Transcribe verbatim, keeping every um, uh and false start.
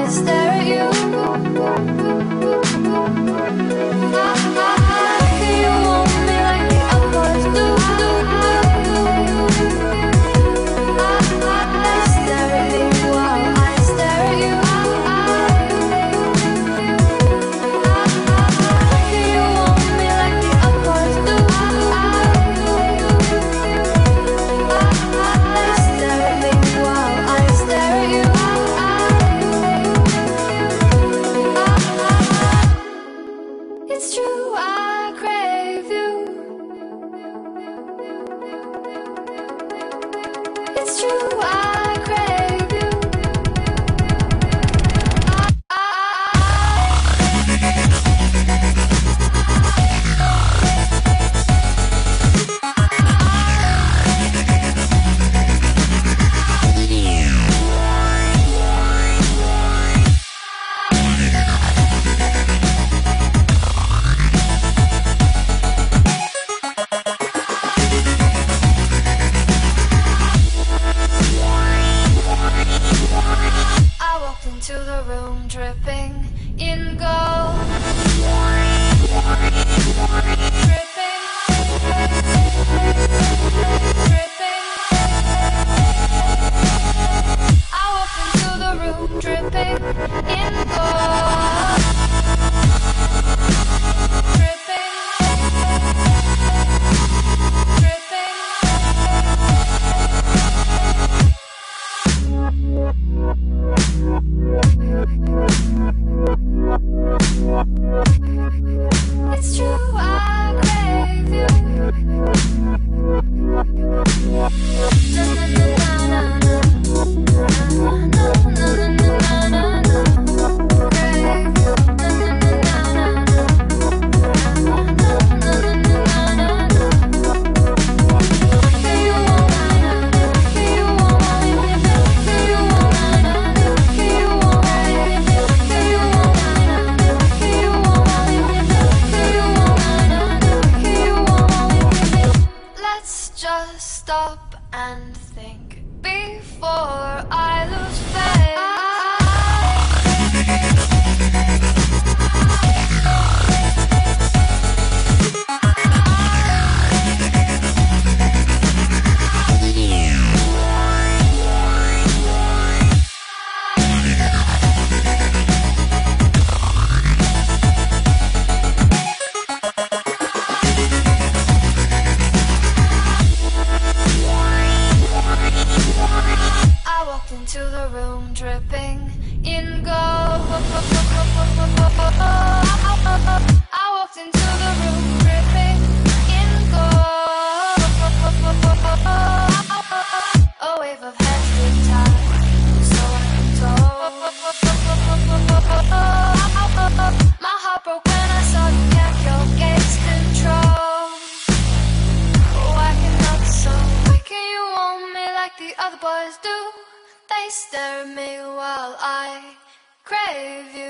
stare at you. You want me like the other boys do. Stare at me while I stare at you. You want me like the other boys do. Stare at me while I stare at you. It's true, I crave you. It's true, I crave you. I walked into the room dripping in gold. Dripping, dripping. I walked into the room dripping in gold. Dripping, dripping. It's true, I crave you. Na na na na na na na na na na. Crave you. Na na na na na na na na na. You want me? You want me? You want me? You want me? Let's just stop and think before I lose faith. I walked into the room dripping in gold. I walked into the room dripping in gold. A wave of heads being tied, so I'm told. My heart broke when I saw you kept your gaze control. Why cannot so? Why can you want me like the other boys do? They stare at me while I crave you.